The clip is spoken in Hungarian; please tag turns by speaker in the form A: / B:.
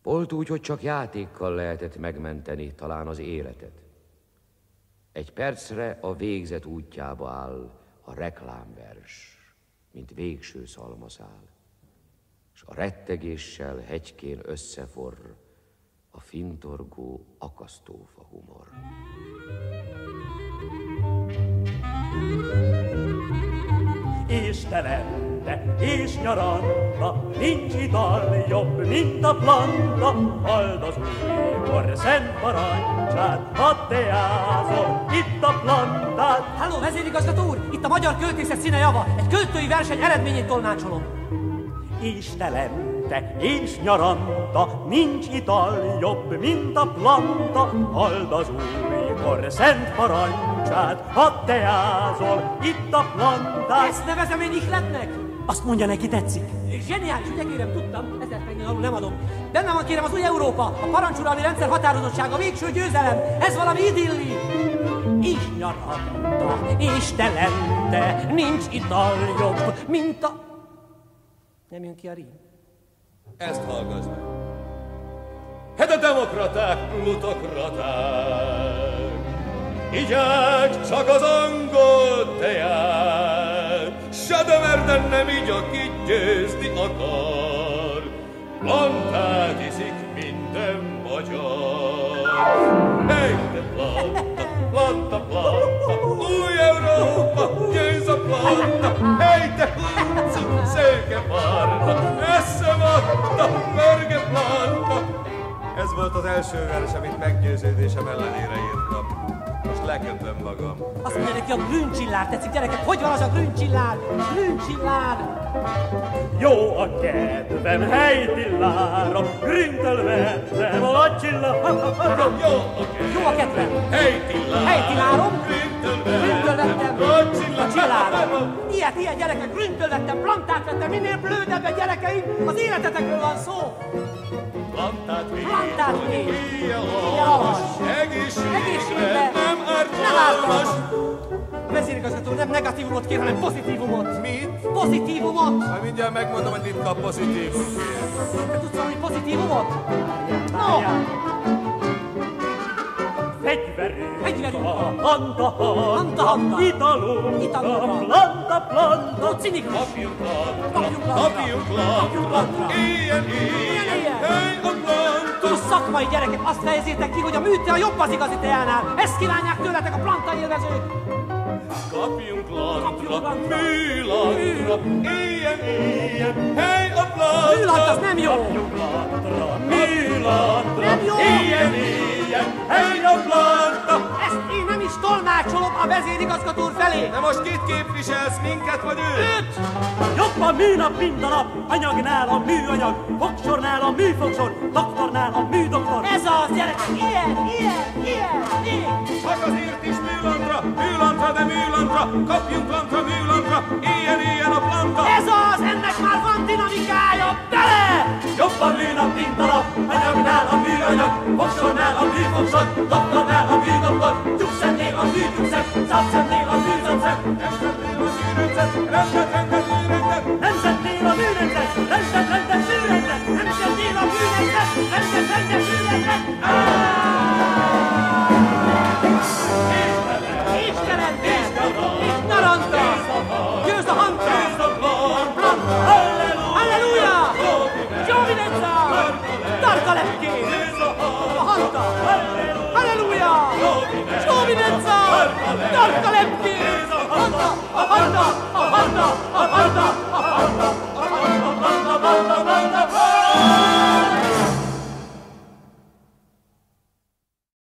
A: Volt úgy, hogy csak játékkal lehetett megmenteni talán az életet. Egy percre a végzet útjába áll a reklámvers, mint végső szalmaszál, s a rettegéssel hegykén összeforr a fintorgó akasztófa humor.
B: Észtelente és nyaranta, nincs ital jobb, mint a planta. Hald az újkor szent parancsát, hadd teázol itt a plantát.
C: Halló, vezérigazgató úr! Itt a Magyar Költészet Színe Java. Egy költői verseny eredményét tolmácsolom.
B: Észtelente és nyaranta, nincs ital jobb, mint a planta. Hald az újkor szent parancsát, hadd teázol itt a plantát.
C: Ezt nevezem én ihletnek?
B: Azt mondja, neki tetszik.
C: Zseniális, ugye kérem, tudtam, 1000 pennyén alul nem adom. Benne van kérem az új Európa, a parancsuralmi rendszer határozottsága, a végső győzelem. Ez valami idilli. És nyaranta, és telente, nincs ital jobb, mint a... Nem jön ki a rím?
D: Ezt hallgass meg. Hát a demokraták, plutokraták, igyák csak az angol teját, se de merden nem így, aki győzni akar, plantát iszik minden magyar. Hey, de planta, planta, planta, új Európa, győz a planta, hey, de húzó, szőke barna, eszemadta, mörge planta. Ez volt az első vers, amit meggyőződésem ellenére írtam. Most leköpöm magam.
C: Azt mondja neki, a grüncsillár tetszik, gyerekek, hogy van az a grüncsillár? Grüncsillár!
B: Jó a kedvem, helytillárom, grüntelvettem a lacsillárom.
C: Jó a kedvem!
B: Helytillárom,
C: grüntelvettem a csillárom. Ilyet, gyerekek, grüntölvettem, plantát vettem, minél blődebbek gyerekeim, az életetekről van szó.
B: plantát
C: végy,
B: híjas, egészségre nem ártalmas.
C: Vezérigazgató, nem negatívumot kér, hanem pozitívumot.
D: Mit?
C: Pozitívumot.
D: Majd mindjárt megmondom, hogy mit kap pozitívumként.
C: Te tudsz valami pozitívumot?
B: No! Fegyverünk, hanta, italunk, planta,
C: cinikus.
D: Kapjunk lantra, ilyen, hely a planta.
C: Túl szakmai gyerekek, azt fejezzétek ki, hogy a műtea jobb az igazi teánál. Ezt kívánják tőletek a planta élvezők.
D: Kapjunk lantra, műlantra, ilyen, hely a planta.
C: Műlant, az nem jó.
B: Kapjunk lantra, műlantra,
C: nem jó.
B: ilyen, hely a planta.
C: Ezt én nem is tolmácsolom a vezérigazgató úr felé.
D: De most kit képviselsz, minket vagy őt?
C: Őt!
B: Jobb a műnap, mint a nap, anyagnál a műanyag, fogsornál a műfogsor, doktornál a műdoktor.
C: Ez az, gyerekek, ilyen.
D: Csak azért is műlantra, de műlantra, kapjunk lantra, műlantra, ilyen a planta.
C: Ez az, ennek már van dinamikája, bele!
B: Jobb a műnap, mint a nap, anyagnál a műanyag, fogsornál a műfogsor, doktornál a műdoktor, tyúkszemnél a műtyúkszem, szabszemnél a műzömszem, nemzetnél a műrendet, rendet műrendet, nemzetnél a műrendet, rendet műrendet.
C: Ignoranta! Győz a hanta! Halleluja! Giovinezza! Tarka lepké! A hanta! Halleluja! Giovinezza! Tarka lepké! A hanta!